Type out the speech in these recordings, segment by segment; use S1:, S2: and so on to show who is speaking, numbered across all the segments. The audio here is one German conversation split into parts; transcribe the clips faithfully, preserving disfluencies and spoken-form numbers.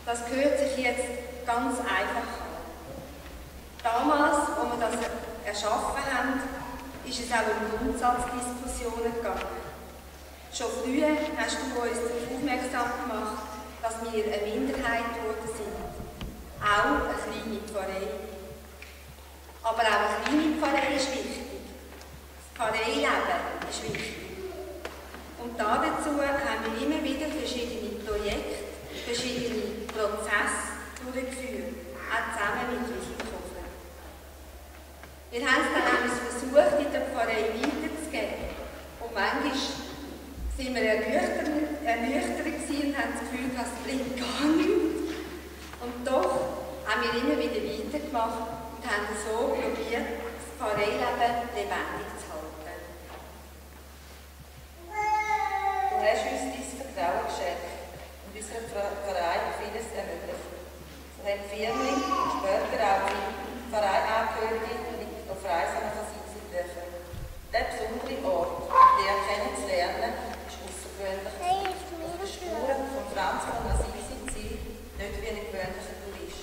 S1: Das hört sich jetzt ganz einfach an. Damals, als wir das erschaffen haben, ist es auch um Grundsatzdiskussionen gegangen. Schon früh hast du uns darauf aufmerksam gemacht, dass wir eine Minderheit geworden sind. Auch eine kleine Pfarrei. Aber auch eine kleine Pfarrei ist wichtig. Das Pfarreileben ist wichtig. Und dazu haben wir immer wieder verschiedene Projekte, verschiedene Prozesse durchgeführt, auch zusammen mit Wiesikofen. Wir haben es dann einmal versucht, in der Pfarrei weiterzugeben. Und manchmal sind wir ernüchtert und haben das Gefühl, das bringt gar nichts. Und doch haben wir immer wieder weitergemacht und haben so probiert, das Pfarreileben lebendig zu halten.
S2: Du hast uns dein Vertrauen geschenkt und unserem Verein vieles ermöglicht. So haben Firmen und später auch die Vereinangehörige mit auf Reisen nach Assisi dürfen. Der besondere Ort, den kennenzulernen, ist außergewöhnlich. Auf den Spuren von Franz von Assisi zielt nicht wie ein gewöhnlicher Tourist.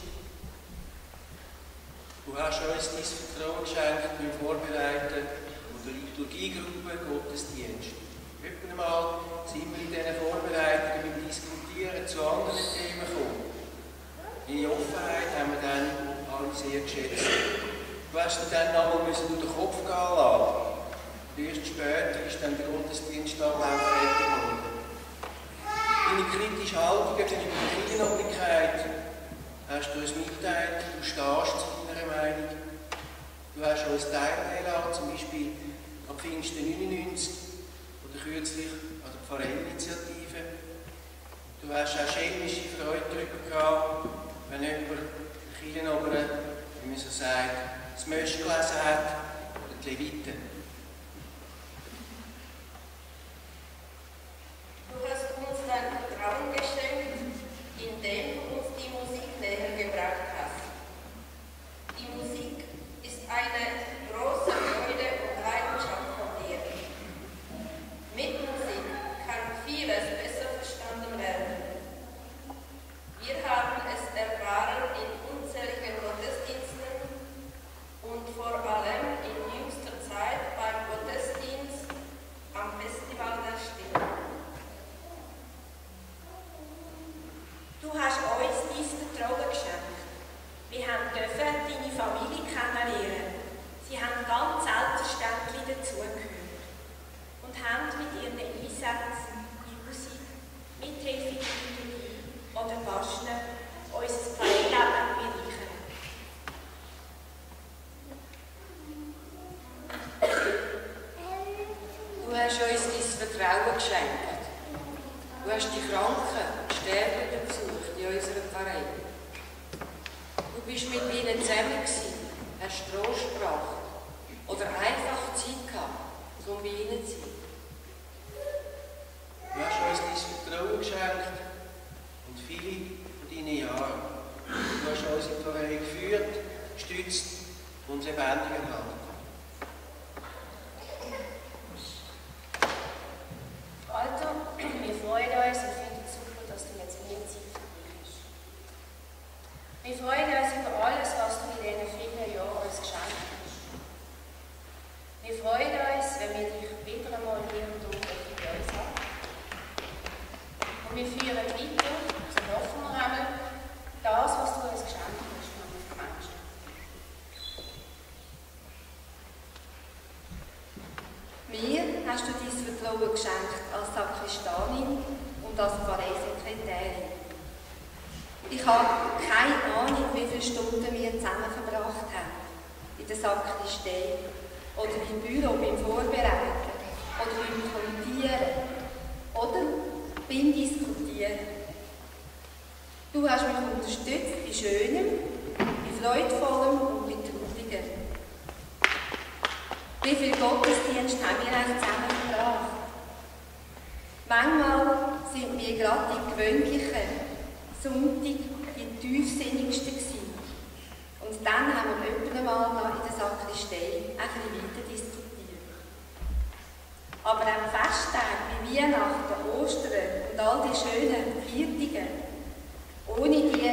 S3: Du hast uns dein Vertrauen geschenkt beim Vorbereiten der Liturgiegruppe Gottesdienst. Etwa einmal sind wir in diesen Vorbereitungen beim Diskutieren zu anderen Themen gekommen. Deine Offenheit haben wir dann alle sehr geschätzt. Du hast dir dann einmal durch den Kopf gehen lassen. Erst später ist dann der Gottesdienstablauf fertig geworden. Deine kritische Haltung gegenüber der Kirchenöffentlichkeit hast du uns mitgeteilt, du stehst zu deiner Meinung. Du hast uns teilnehmen lassen, zum Beispiel am Pfingsten neunundneunzig oder kürzlich an der Pfarrerinitiative. Du hast auch schelmische Freude darüber gehabt, wenn jemand Kirchenoberen, wie man so sagt, das Mösch gelesen hat oder die Leviten.
S2: Du hast uns dein Vertrauen geschenkt, indem du uns die Musik näher gebracht hast. Die Musik ist eine große Freude und Leidenschaft von dir. Mit Musik kann vieles besser verstanden werden. Wir haben es erfahren in unzähligen Gottesdiensten und vor allem in jüngster Zeit beim Gottesdienst am Festival der Stimme.
S1: Du hast uns dein Vertrauen geschenkt. Wir durften deine Familie kennenlernen. Sie haben ganz selbstverständlich dazugehört und haben mit ihren Einsätzen in Musik, Mithilfe in der Liturgie oder Waschen unser Pfarreileben bereichert.
S4: Du hast uns dein Vertrauen geschenkt. Du hast die Kranken und Sterbenden besucht in unserer Pfarrei. Du bist mit ihnen zusammen gewesen, hast Trost gebracht oder einfach Zeit gehabt, um bei ihnen zu sein.
S3: Du hast uns dein Vertrauen geschenkt und viele von deinen Jahren. Du hast unsere Pfarrei geführt, gestützt und lebendig erhalten.
S5: Alter, wir freuen uns und finden es super, dass du jetzt mehr Zeit verbringst. Wir freuen uns über alles, was du in diesen vielen Jahren uns geschenkt hast. Wir freuen uns, wenn wir dich wieder einmal hier und dort bei uns haben. Und wir führen weiter, so hoffen wir einmal, das, was du uns geschenkt hast, nämlich die Menschen.
S1: Mir hast du dein Vertrauen geschenkt als Sakristanin und als Pfarreisekretärin. Ich habe keine Ahnung, wie viele Stunden wir zusammen verbracht haben. In der Sakristei oder im Büro beim Vorbereiten oder beim Kommentieren oder beim Diskutieren. Du hast mich unterstützt bei Schönem, bei Freudvollem und bei Traurigem. Wie viele Gottesdienste haben wir eigentlich zusammen verbracht? Manchmal sind wir gerade die gewöhnlichen Sonntag die tiefsinnigsten gewesen. Und dann haben wir öfter mal noch in der Sakristei ein bisschen weiter diskutiert. Aber an Festtagen wie Weihnachten, Ostern und all die schönen Viertige, ohne die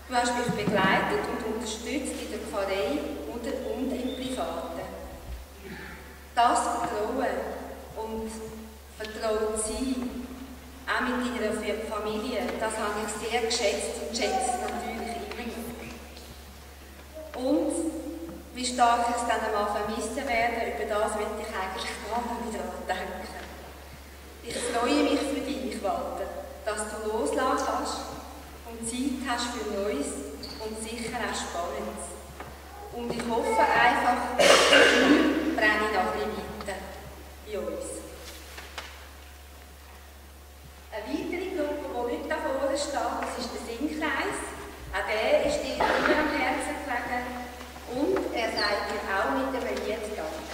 S1: Du hast mich begleitet und unterstützt in der Pfarrei und im Privaten. Das Vertrauen und vertraut sein, auch mit deiner Familie, das habe ich sehr geschätzt und schätze es natürlich immer noch. Und wie stark ich es dann einmal vermissen werde, über das will ich eigentlich gar nicht wieder denken. Ich freue mich für dich, Walter, dass du loslassen kannst und Zeit hast für Neues und sicher auch Spannendes. Und ich hoffe einfach, ich brenne noch ein bisschen weiter bei uns. Eine weitere Gruppe, die nicht da vorne steht, das ist der Singkreis. Auch der ist dir immer am Herzen gelegen. Und er sagt dir auch mit dem Lied Danke.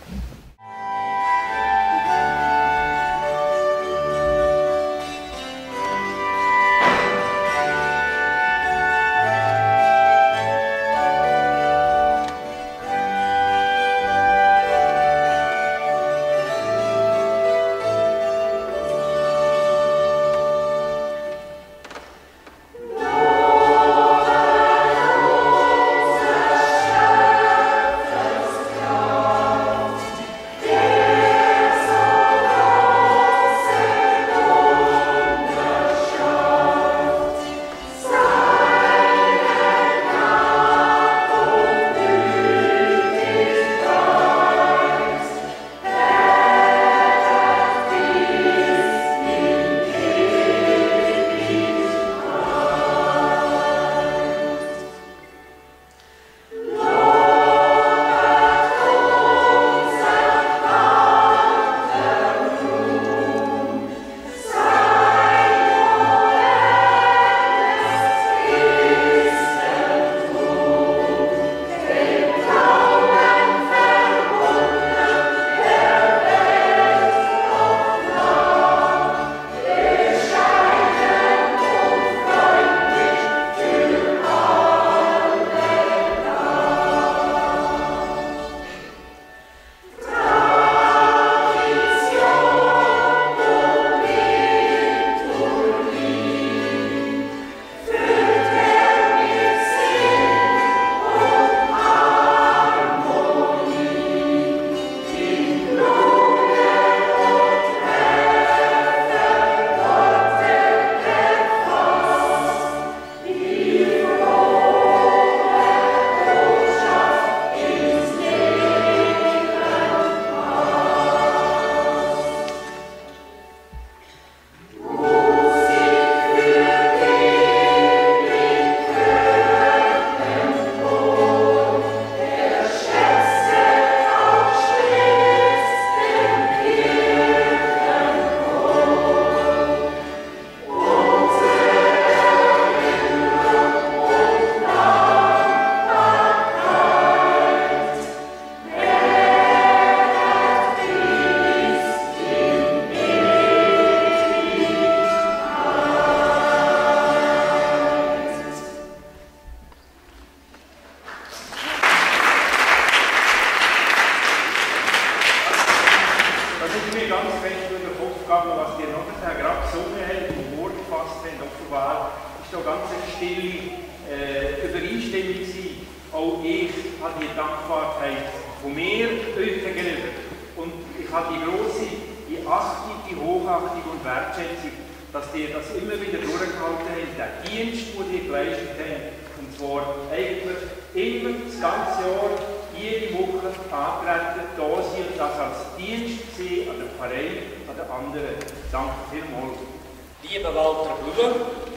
S6: Lieber Walter Blum,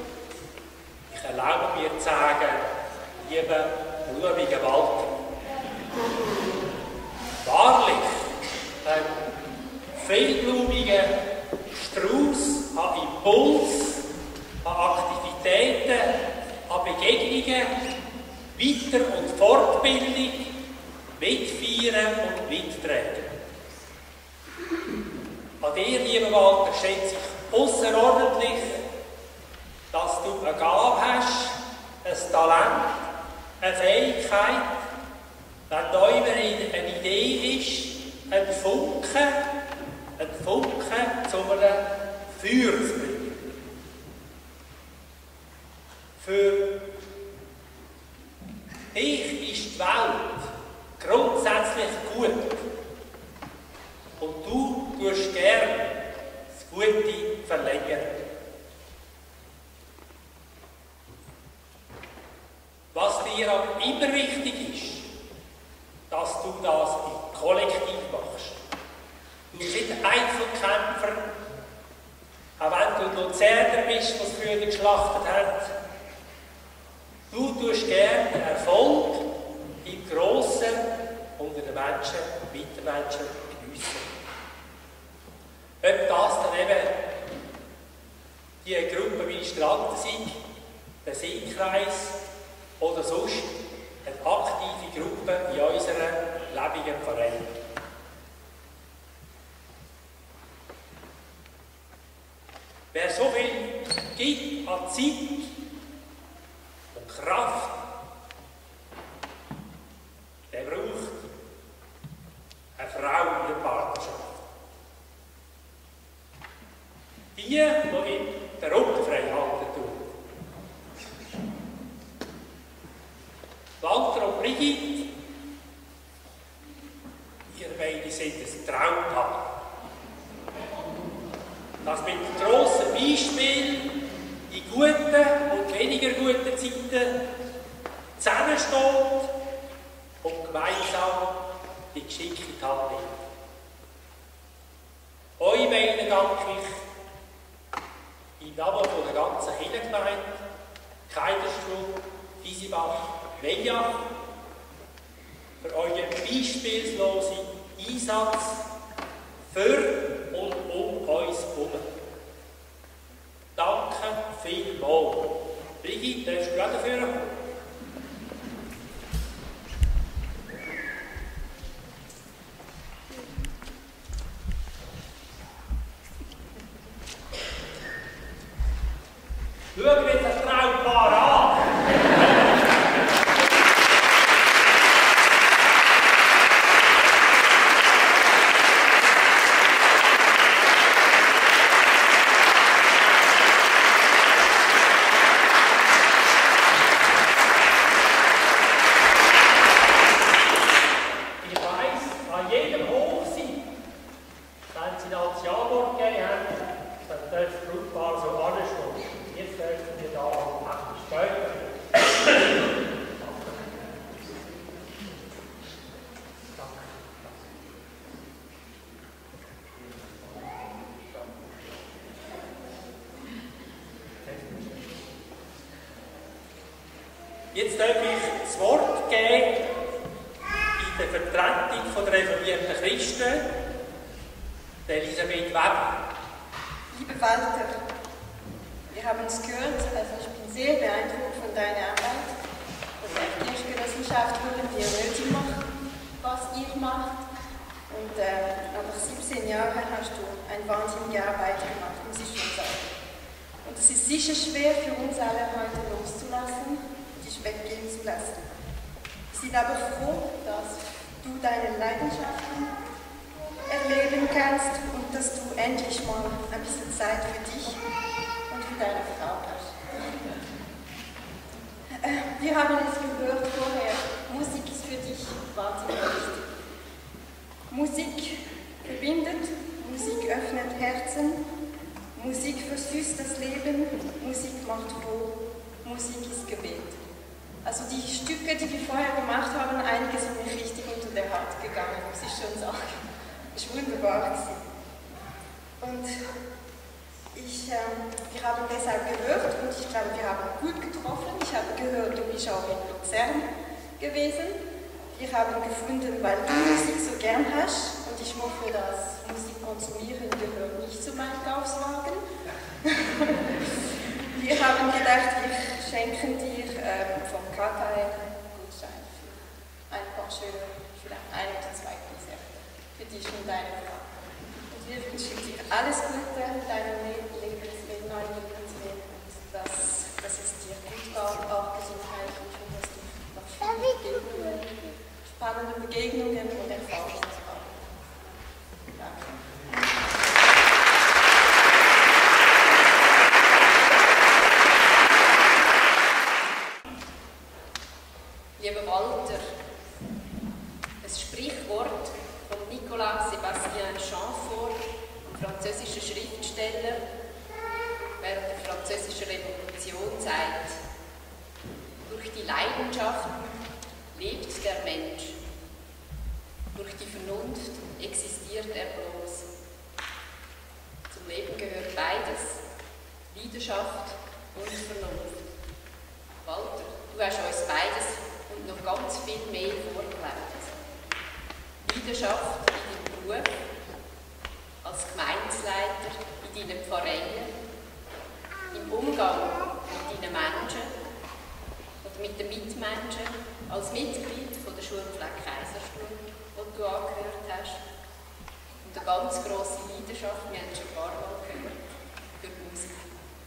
S6: ich erlaube mir zu sagen, lieber blumiger Walter, wahrlich ein vielblumiger Strauß an Impuls, an Aktivitäten, an Begegnungen, Weiter- und Fortbildung, Mitfeiern und Mittragen. An dir, lieber Walter, schätze ich ausserordentlich, dass du eine Gabe hast, ein Talent, eine Fähigkeit, wenn da immer eine Idee ist, ein Funken, ein Funken zu einem Feuer zu bringen. Für dich ist die Welt grundsätzlich gut und du tust gern das Gute verlängern. Was dir aber immer wichtig ist, dass du das im Kollektiv machst. Du bist nicht ein Einzelkämpfer, auch wenn du Luzerner bist, was früher geschlachtet hat. Du tust gerne den Erfolg im Grossen unter den Menschen, Mitmenschen geniessen. Ob das dann eben die Gruppe Ministranten sind, der Singkreis oder sonst eine aktive Gruppe in unserem lebenden Verein. Wer so viel gibt an Zeit und Kraft, der braucht eine Frau in der Partnerschaft. Die, die in der Rücken frei halten tut. Walter und Brigitte, ihr beide sind ein Traumpaar. Das mit grossen Beispielen in guten und weniger guten Zeiten zusammensteht und gemeinsam die geschickte Tat nimmt. Euch beiden danke ich im Namen der ganzen Kirchengemeinde, Keiderstuhl, Visibach, Weijach, für euren beispiellosen Einsatz für und um uns herum. Danke vielmals. Brigitte, darfst du gerade dafür kommen? Schauen wir jetzt das Traumpaar an. Jetzt darf ich das Wort geben in der Vertretung von der reformierten Christen, der Elisabeth Weber.
S7: Liebe Walter, wir haben es gehört, also ich bin sehr beeindruckt von deiner Arbeit. Und die Kirchgenossenschaft wollen wir nötig machen, was ihr macht. Und äh, nach siebzehn Jahren hast du eine wahnsinnige Arbeit gemacht, muss ich schon sagen. Und es ist sicher schwer für uns alle heute loszulassen, dich weggehen zu lassen. Wir sind aber froh, dass du deine Leidenschaften erleben kannst und dass du endlich mal ein bisschen Zeit für dich und für deine Frau hast. Wir haben es gehört vorher, Musik ist für dich wahnsinnig wichtig. Musik verbindet, Musik öffnet Herzen, Musik versüßt das Leben, Musik macht froh, Musik ist Gebet. Also die Stücke, die wir vorher gemacht haben, einige sind mir richtig unter der Haut gegangen, muss ich schon sagen. Das war wunderbar. Und ich, ähm, wir haben deshalb gehört und ich glaube, wir haben gut getroffen. Ich habe gehört, du bist auch in Luzern gewesen. Wir haben gefunden, weil du Musik so gern hast und ich hoffe, dass Musik konsumieren gehört nicht zu meinem Kaufswagen. Wir haben gedacht, wir schenken dir ähm, vom K K einen Gutschein für ein paar schöne, vielleicht ein oder zwei Konzerte für dich und deine Frau. Und wir wünschen dir alles Gute, deinem Lebensweg, neuen Lebensweg und dass, dass es dir gut geht, auch gesundheitlich und dass du noch viele Begegnungen, spannende Begegnungen und Erfahrungen hast. Danke.
S5: Lieber
S8: der Mensch. Durch die Vernunft existiert er bloß. Zum Leben gehört beides, Leidenschaft und Vernunft. Walter, du hast uns beides und noch ganz viel mehr vorgelebt. Leidenschaft in deinem Beruf, als Gemeindeleiter in deinen Pfarreien, im Umgang mit deinen Menschen oder mit den Mitmenschen, als Mitglied von der Schulpflege Kaiserstuhl, wo du angehört hast, und eine ganz grosse Leidenschaft, wir haben es schon ein paar Mal gehört, für die Musik.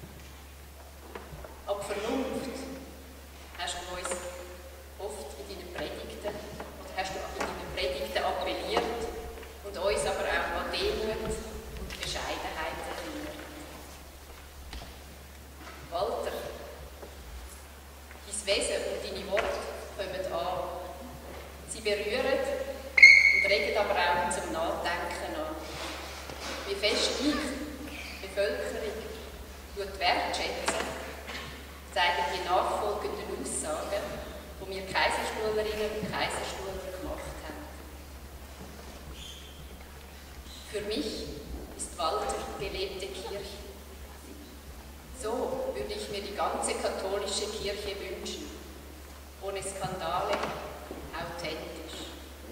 S8: Aber Vernunft hast du uns oft in deinen Predigten, oder hast du in deinen Predigten appelliert und uns aber auch an Demut und Bescheidenheit erinnert. Walter, dein Wesen und deine Worte kommen an. Sie berühren und regen aber auch zum Nachdenken an. Wie fest dich, die Bevölkerung, wertschätzen, zeigen die nachfolgenden Aussagen, die wir Kaiserstuhlerinnen und Kaiserstuhler gemacht haben. Für mich ist Walter gelebte Kirche. So würde ich mir die ganze katholische Kirche wünschen, ohne Skandale, authentisch.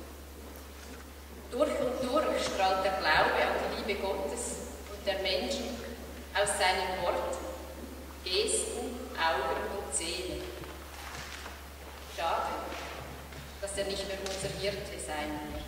S8: Durch und durch strahlt der Glaube an die Liebe Gottes und der Menschen aus seinen Worten, Gesten, Augen und Seele. Schade, dass er nicht mehr unser Hirte sein wird.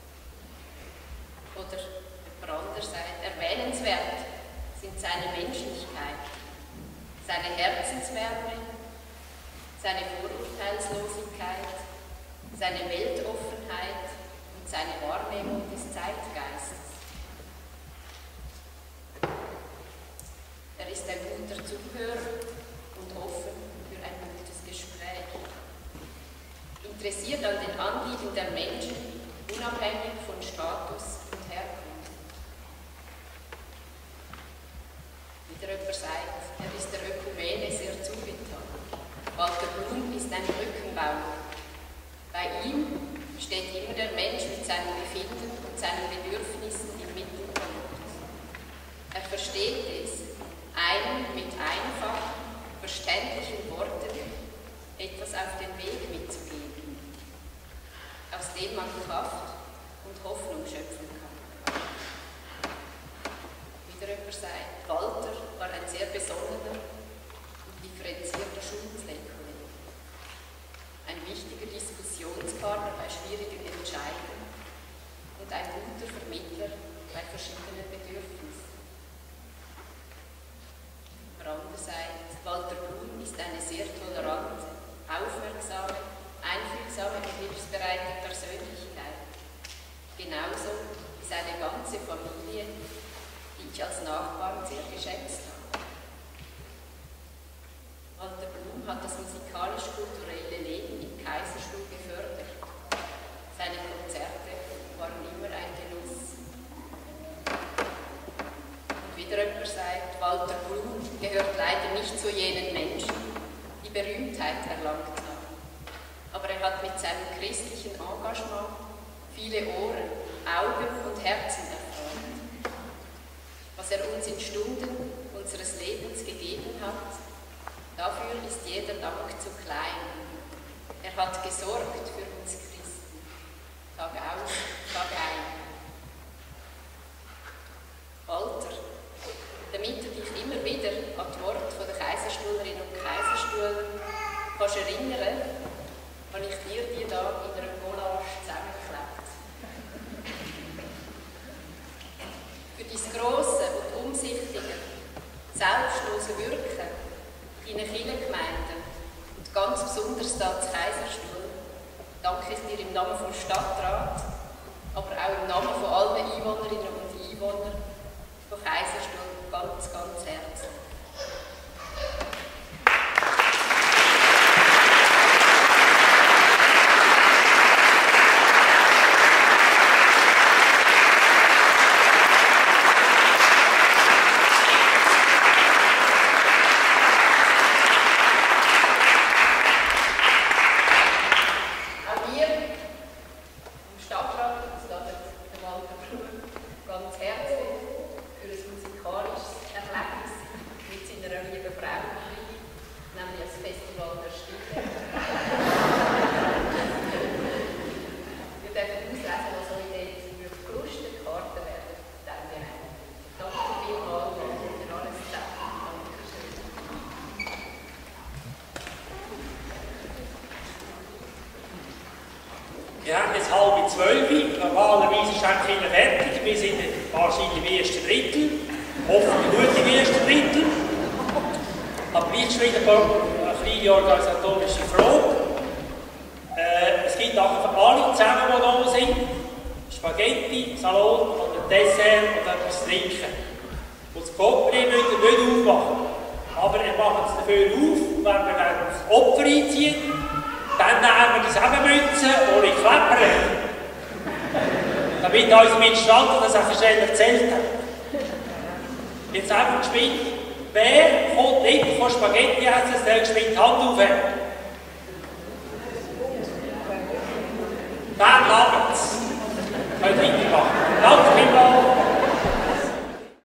S8: Oder andererseits erwähnenswert sind seine Menschlichkeit, seine Herzenswärme, seine Vorurteilslosigkeit, seine Weltoffenheit und seine Wahrnehmung des Zeitgeistes. Er ist ein guter Zuhörer und offen für ein gutes Gespräch. Interessiert an den Anliegen der Menschen, unabhängig von Status und Herkunft. Wieder jemand sagt, er ist der Ökumene sehr zugetan. Walter Blum ist ein Brückenbauer. Bei ihm steht immer der Mensch mit seinem Befinden und seinen Bedürfnissen im Mittelpunkt. Er versteht es, einem mit einfach, verständlichen Worten etwas auf den Weg mitzugeben, aus dem man Kraft und Hoffnung schöpfen kann. Wieder jemand sagt, Walter war ein sehr besonnener und differenzierter Schulpfleger, ein wichtiger Diskussionspartner bei schwierigen Entscheidungen und ein guter Vermittler bei verschiedenen Bedürfnissen. Andererseits, Walter Blum ist eine sehr tolerante, aufmerksame, einfühlsame und hilfsbereite Persönlichkeit. Genauso wie seine ganze Familie, die ich als Nachbarn sehr geschätzt habe. Walter Blum hat das musikalisch-kulturelle Leben im Kaiserstuhl gefördert. Seine Konzerte waren immer ein Genuss. Und wieder jemand sagt, Walter Blum gehört leider nicht zu jenen Menschen, die Berühmtheit erlangt haben. Aber er hat mit seinem christlichen Engagement viele Ohren, Augen und Herzen erfahren. Was er uns in Stunden unseres Lebens gegeben hat, dafür ist jeder Dank zu klein. Er hat gesorgt für uns Christen, Tag aus, Tag ein. Walter, damit du dich immer wieder an die Worte der Kaiserstuhlerinnen und Kaiserstuhler kannst erinnern, habe ich dir die hier in einer Collage zusammengeklebt. Für dein grosse und umsichtige, selbstlose Wirken in deinen Kirchengemeinden und ganz besonders hier zu Kaiserstuhl danke ich dir im Namen vom Stadtrat, aber auch im Namen von allen Einwohnerinnen und Einwohnern von Kaiserstuhl ganz, ganz herzlich. Auch wir
S6: Wir haben jetzt halb zwölf, normalerweise ist eigentlich immer fertig. Wir sind wahrscheinlich im ersten Drittel, hoffentlich gut im ersten Drittel. Aber gleich schon wieder eine kleine organisatorische Frage. Äh, es gibt nachher für alle zusammen, die da sind, Spaghetti, Salat oder Dessert oder etwas zu trinken. Und das Kopfreh müsst ihr nicht aufmachen. Aber ihr macht es dafür auf, wenn wir das Opfer einziehen. Dann nehmen wir die Samenmünzen ohne Kleppern. Damit unser Ministranten das auch schnell erzählt hat. Jetzt einfach gespielt. Wer kommt nicht von Spaghetti essen, der gespielt die Hand aufheben? Dann langt es. Könnt weitermachen. Danke.